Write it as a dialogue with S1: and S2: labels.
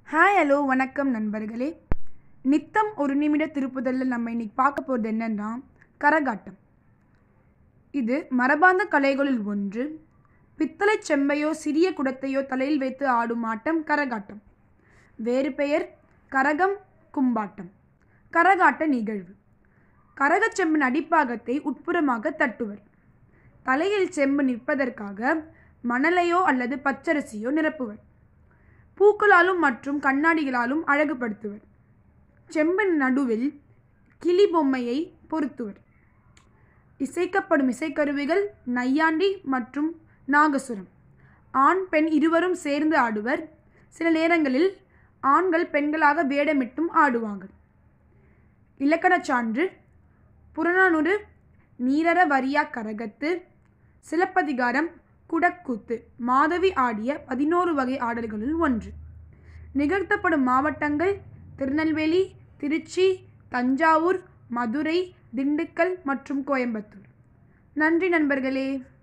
S1: Hi hello வணக்கம் நண்பர்களே. நித்தம் ஒரு நிமிட திருப்புதலில் நம்ம இன்னைக்கு பார்க்க போகிறது என்னன்னா கரகாட்டம். இது மரபார்ந்த கலைகளில் ஒன்று. பித்தளை செம்பையோ சிறிய குடத்தையோ தலையில் வைத்து ஆடும் ஆட்டம் கரகாட்டம். வேறு பெயர் கரகம், கும்பாட்டம். கரகாட்ட நிகழ்வு. கரகச்செம்பின் அடிப்பாகத்தை உட்புறமாக தட்டுவர். தலையில் செம்பு நிற்பதற்காக மணலையோ அல்லது பச்சரிசியோ நிரப்புவர். பூக்களாலும் மற்றும் கண்ணாடிகளாலும் அழகுபடுத்துவர். செம்பின் நடுவில் கிளி பொம்மையை பொருத்துவர். இசைக்கப்படும் இசைக்கருவிகள் நையாண்டி மற்றும் நாகசுரம். ஆண் பெண் இருவரும் சேர்ந்து ஆடுவர். சில நேரங்களில் ஆண்கள் பெண்களாக வேடமிட்டும் ஆடுவார்கள். இலக்கணச் சான்று: புறநானூறு நீரற வரியா கரகத்து, சிலப்பதிகாரம் குடக்கூத்து மாதவி ஆடிய 11 வகை ஆடல்களுள் ஒன்று. நிகழ்த்தப்படும் மாவட்டங்கள்: திருநெல்வேலி, திருச்சி, தஞ்சாவூர், மதுரை, திண்டுக்கல் மற்றும் கோயம்புத்தூர். நன்றி நண்பர்களே.